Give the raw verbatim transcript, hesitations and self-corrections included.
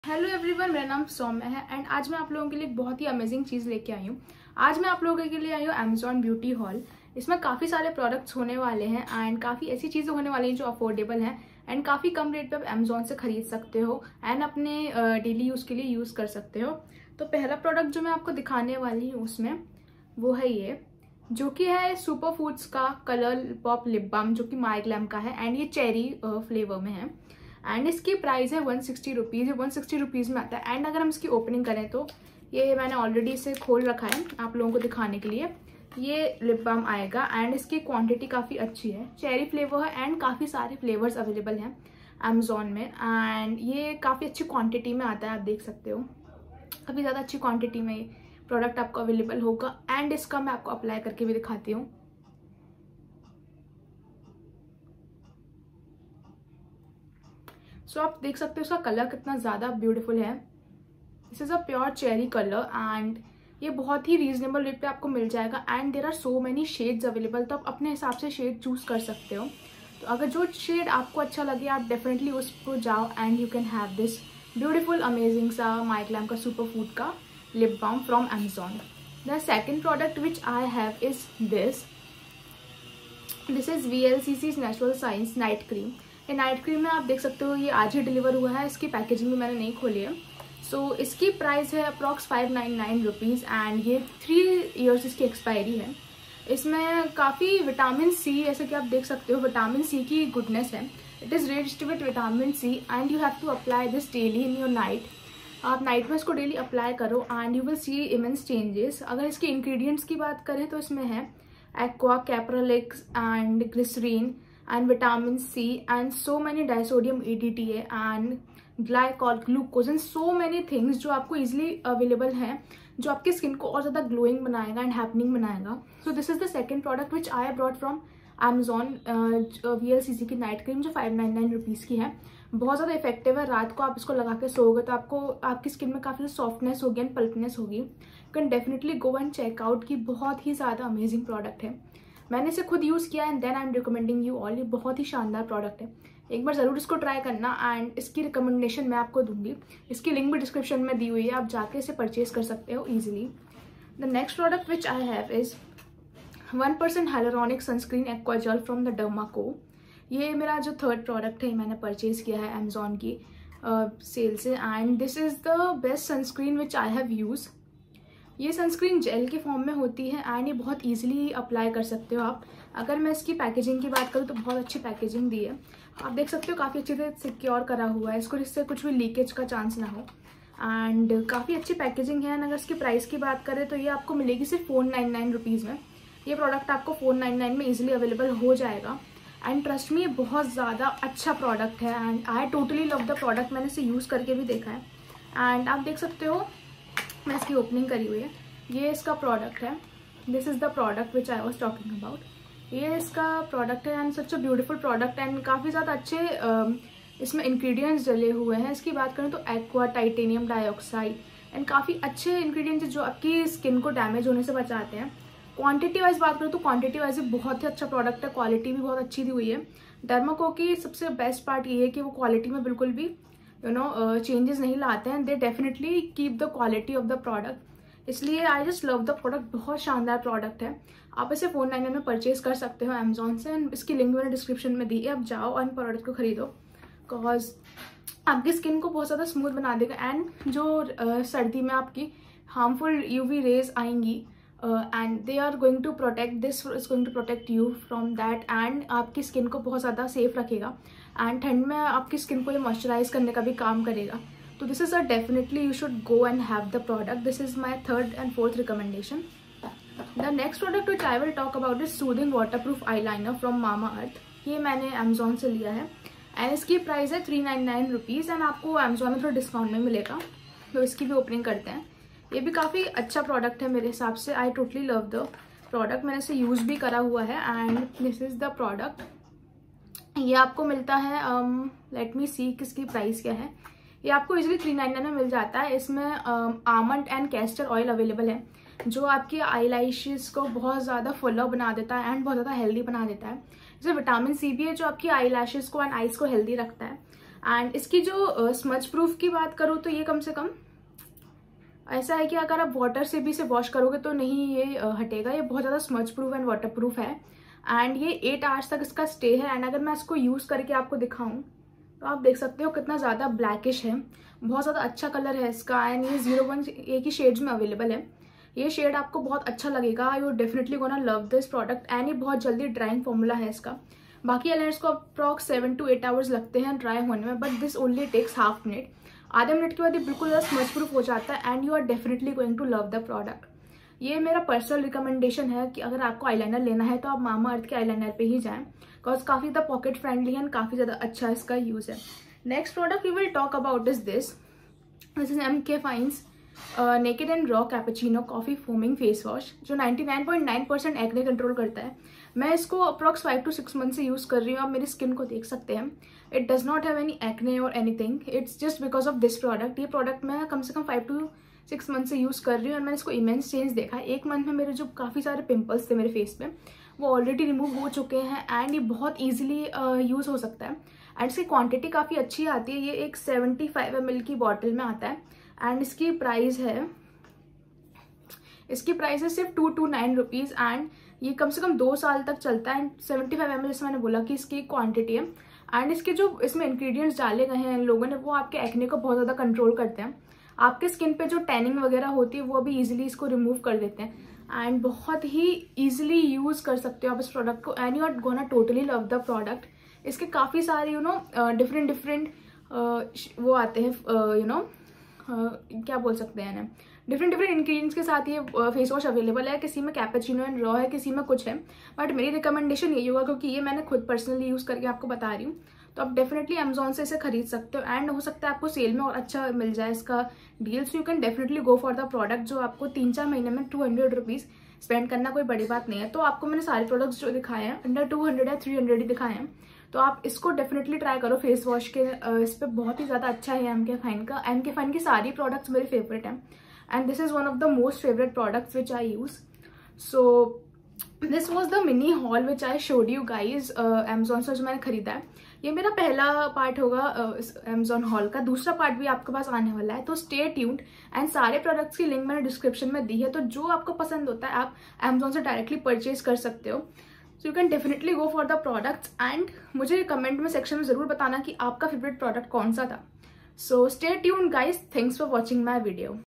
Hello everyone, मेरा नाम सौम्य है एंड आज मैं आप लोगों के लिए एक बहुत ही अमेजिंग चीज़ लेके आई हूँ। आज मैं आप लोगों के लिए आई हूँ अमेजॉन ब्यूटी हॉल। इसमें काफ़ी सारे प्रोडक्ट्स होने वाले हैं एंड काफ़ी ऐसी चीज़ें होने वाली हैं जो अफोर्डेबल हैं एंड काफ़ी कम रेट पे आप अमेजॉन से खरीद सकते हो एंड अपने डेली यूज़ के लिए यूज़ कर सकते हो। तो पहला प्रोडक्ट जो मैं आपको दिखाने वाली हूँ उसमें वो है ये, जो कि है सुपर फूड्स का कलर पॉप लिप बाम, जो कि माई ग्लैम का है एंड ये चेरी फ्लेवर में है एंड इसकी प्राइस है वन सिक्सटी रुपीज़। ये वन सिक्सटी रुपीज़ में आता है एंड अगर हम इसकी ओपनिंग करें तो ये मैंने ऑलरेडी इसे खोल रखा है आप लोगों को दिखाने के लिए। ये लिप बाम आएगा एंड इसकी क्वांटिटी काफ़ी अच्छी है, चेरी फ्लेवर है एंड काफ़ी सारे फ्लेवर्स अवेलेबल हैं अमेजोन में एंड ये काफ़ी अच्छी क्वांटिटी में आता है। आप देख सकते हो काफ़ी ज़्यादा अच्छी क्वांटिटी में ये प्रोडक्ट आपको अवेलेबल होगा एंड इसका मैं आपको अप्लाई करके भी दिखाती हूँ। सो so, आप देख सकते हो इसका कलर कितना ज़्यादा ब्यूटीफुल है। This is a pure cherry colour and ये बहुत ही रीजनेबल रेट पे आपको मिल जाएगा and there are so many shades available, तो आप अपने हिसाब से शेड चूज़ कर सकते हो। तो अगर जो शेड आपको अच्छा लगे आप डेफिनेटली उस पर जाओ and you can have this beautiful amazing सा माई ग्लैम का सुपर फूड का lip balm from Amazon. The second product which I have is this this is V L C C natural science night cream. ये night cream में आप देख सकते हो ये आज ही डिलीवर हुआ है, इसकी पैकेजिंग भी मैंने नहीं खोली है। सो so, इसकी प्राइस है approx five nine nine rupees and ये थ्री इयर्स इसकी एक्सपायरी है। इसमें काफ़ी विटामिन सी, जैसे कि आप देख सकते हो विटामिन सी की गुडनेस है। It is riched with vitamin C and you have to apply this daily in your night. आप नाइट में इसको डेली अप्लाई करो and you will see immense changes. अगर इसके इंग्रेडिएंट्स की बात करें तो इसमें है aqua, caprylics and glycerin and vitamin C and so many disodium A D T A and glycol, glucose and so many things जो आपको easily available हैं, जो आपकी स्किन को और ज़्यादा ग्लोइंग बनाएगा एंड हैपनिंग बनाएगा। So this is the second product which I brought from Amazon, V L C C की नाइट क्रीम जो फाइव नाइन नाइन रुपीज़ की है। बहुत ज़्यादा इफेक्टिव है। रात को आप इसको लगा के सोओगे तो आपको आपकी स्किन में काफ़ी सॉफ्टनेस होगी एंड पल्पनेस होगी। You can definitely go and check out की बहुत ही ज़्यादा अमेजिंग प्रोडक्ट है। मैंने इसे खुद यूज़ किया and then I am recommending you all. ये बहुत ही शानदार प्रोडक्ट है, एक बार ज़रूर इसको ट्राई करना एंड इसकी रिकमेंडेशन मैं आपको दूंगी। इसकी लिंक भी डिस्क्रिप्शन में दी हुई है, आप जाके इसे परचेज कर सकते हो easily. The next product which I have is one percent hyaluronic sunscreen aqua gel from the Dermaco. ये मेरा जो थर्ड प्रोडक्ट है मैंने परचेज़ किया है अमेजोन की सेल से and this is the best sunscreen which I have use. ये सनस्क्रीन जेल के फॉर्म में होती है एंड ये बहुत इजीली अप्लाई कर सकते हो आप। अगर मैं इसकी पैकेजिंग की बात करूँ तो बहुत अच्छी पैकेजिंग दी है, आप देख सकते हो काफ़ी अच्छे से सिक्योर करा हुआ है इसको, जिससे कुछ भी लीकेज का चांस ना हो एंड काफ़ी अच्छी पैकेजिंग है। एंड अगर इसकी प्राइस की बात करें तो ये आपको मिलेगी सिर्फ फोर नाइन नाइन रुपीज़ में। ये प्रोडक्ट आपको फोर नाइन नाइन में ईजिली अवेलेबल हो जाएगा एंड ट्रस्ट मी ये बहुत ज़्यादा अच्छा प्रोडक्ट है and I totally love the product. मैंने इसे यूज़ करके भी देखा है एंड आप देख सकते हो मैं इसकी ओपनिंग करी हुई है। ये इसका प्रोडक्ट है, this is the product which I was talking about. ये इसका प्रोडक्ट है and such a beautiful product and काफ़ी ज़्यादा अच्छे इसमें इंग्रेडिएंट्स डले हुए हैं। इसकी बात करें तो एक्वा, टाइटेनियम डाइऑक्साइड एंड काफ़ी अच्छे इंग्रेडिएंट्स जो आपकी स्किन को डैमेज होने से बचाते हैं। क्वांटिटी वाइज बात करें तो क्वांटिटी वाइज बहुत ही अच्छा प्रोडक्ट है, क्वालिटी भी बहुत अच्छी दी हुई है। डर्माको की सबसे बेस्ट पार्ट ये है कि वो क्वालिटी में बिल्कुल भी यू नो चेंजेस नहीं लाते हैं। They definitely keep the quality of the product, इसलिए I just love the product. बहुत शानदार प्रोडक्ट है, आप इसे फोर नाइन नाइन में परचेज कर सकते हो अमेजोन से एंड इसकी लिंक मैंने डिस्क्रिप्शन में दी है। आप जाओ और प्रोडक्ट को खरीदो बिकॉज आपकी स्किन को बहुत ज़्यादा स्मूथ बना देगा एंड जो uh, सर्दी में आपकी हार्मफुल यूवी रेज आएंगी and they are going to protect this is going to protect you from that and आपकी स्किन को बहुत ज़्यादा सेफ रखेगा एंड ठंड में आपकी स्किन को ये मॉइस्चराइज करने का भी काम करेगा। तो this is a definitely you should go and have the product. This is my third and fourth recommendation. The next product which I will talk about is soothing waterproof eyeliner from Mamaearth. ये मैंने Amazon से लिया है and इसकी price है three nine nine rupees and आपको Amazon में थोड़ा डिस्काउंट में मिलेगा। तो इसकी भी ओपनिंग करते हैं। ये भी काफ़ी अच्छा प्रोडक्ट है मेरे हिसाब से, I totally love the product. मैंने इसे यूज़ भी करा हुआ है and this is the product. ये आपको मिलता है लेट मी सी किसकी प्राइस क्या है। ये आपको इजीली थ्री नाइन नाइन में मिल जाता है। इसमें almond and castor oil available है जो आपकी आई लैशेस को बहुत ज़्यादा फुलर बना देता है एंड बहुत ज़्यादा हेल्दी बना देता है। इसमें विटामिन सी भी है जो आपकी आई लैशेस को एंड आईज को हेल्दी रखता है एंड इसकी जो स्मच प्रूफ की बात करूँ तो ये कम से कम ऐसा है कि अगर आप वाटर से भी इसे वॉश करोगे तो नहीं ये हटेगा। ये बहुत ज़्यादा smudge proof and waterproof है एंड ये एट आवर्स तक इसका स्टे है। एंड अगर मैं इसको यूज़ करके आपको दिखाऊं तो आप देख सकते हो कितना ज़्यादा ब्लैकिश है, बहुत ज़्यादा अच्छा कलर है इसका। एंड ये जीरो वन एक ही शेड्स में अवेलेबल है। ये शेड आपको बहुत अच्छा लगेगा, you definitely gonna love this product. And ये बहुत जल्दी ड्राइंग फॉर्मूला है इसका। बाकी आईलाइनर्स को approx seven to eight hours लगते हैं ड्राई होने में, but this only takes half minute. आधे मिनट के बाद ये बिल्कुल स्मच प्रूफ हो जाता है and you are definitely going to love the product. ये मेरा पर्सनल रिकमेंडेशन है कि अगर आपको आईलाइनर लेना है तो आप मामा अर्थ के आईलाइनर पे ही जाएं, बिकॉज काफ़ी ज़्यादा पॉकेट फ्रेंडली है एंड काफ़ी ज़्यादा अच्छा इसका यूज़ है। Next product we will talk about is this this is mCaffeine naked and raw cappuccino coffee foaming face wash, जो ninety nine point nine percent acne control करता है। मैं इसको approx five to six month से use कर रही हूँ। आप मेरी स्किन को देख सकते हैं, it does not have any acne और anything, it's just because of this product. ये प्रोडक्ट मैं कम से कम फाइव टू सिक्स मंथ से यूज़ कर रही हूँ और मैंने इसको इमेंस चेंज देखा है। एक मंथ में मेरे जो काफ़ी सारे पिंपल्स थे मेरे फेस पे वो ऑलरेडी रिमूव हो चुके हैं एंड ये बहुत ईजिली यूज़ हो सकता है। एंड इसकी क्वांटिटी काफ़ी अच्छी आती है। ये एक सेवेंटी फाइव एम एल की बॉटल में आता है एंड इसकी प्राइस है इसकी प्राइस है सिर्फ two two nine rupees and ये कम से कम दो साल तक चलता है। And seventy five M L जैसे मैंने बोला कि इसकी क्वांटिटी है। एंड इसके जो इसमें इंग्रेडिएंट्स डाले गए हैं इन लोगों ने वो आपके एक्ने को बहुत ज़्यादा कंट्रोल करते हैं। आपके स्किन पे जो टैनिंग वगैरह होती है वो भी इजीली इसको रिमूव कर देते हैं एंड बहुत ही इजीली यूज़ कर सकते हो आप इस प्रोडक्ट को and you are gonna totally love the product. इसके काफ़ी सारे यू नो डिफरेंट डिफरेंट वो आते हैं यू नो क्या बोल सकते हैं ना, डिफरेंट डिफरेंट इंग्रेडिएंट्स के साथ ये फेस वॉश अवेलेबल है। किसी में कैपेचिनो एंड रॉ है, किसी में कुछ है, बट मेरी रिकमेंडेशन यही होगा क्योंकि ये मैंने खुद पर्सनली यूज़ करके आपको बता रही हूँ। तो आप डेफिनेटली अमेजोन से इसे खरीद सकते हो एंड हो सकता है आपको सेल में और अच्छा मिल जाए इसका deal. So you can definitely go for the product, जो आपको तीन चार महीने में टू हंड्रेड रुपीज़ स्पेंड करना कोई बड़ी बात नहीं है। तो आपको मैंने सारे प्रोडक्ट्स जो दिखाए हैं अंडर टू हंड्रेड या थ्री हंड्रेड ही दिखाए हैं, तो आप इसको डेफिनेटली ट्राई करो फेस वॉश के। इस पर बहुत ही ज़्यादा अच्छा है एम के फाइन का। एम के फाइन की सारी प्रोडक्ट्स मेरे फेवरेट हैं and this is one of the most favourite products which I use. So this was the mini haul which I showed you guys Amazon से जो मैंने खरीदा है। ये मेरा पहला पार्ट होगा अमेजोन हॉल का। दूसरा पार्ट भी आपके पास आने वाला है, तो स्टे ट्यून्ड। एंड सारे प्रोडक्ट्स की लिंक मैंने डिस्क्रिप्शन में दी है, तो जो आपको पसंद होता है आप अमेजोन से डायरेक्टली परचेज कर सकते हो। So you can definitely go for the products and मुझे कमेंट में सेक्शन में ज़रूर बताना कि आपका फेवरेट प्रोडक्ट कौन सा था। So stay tuned guys, thanks for watching my video.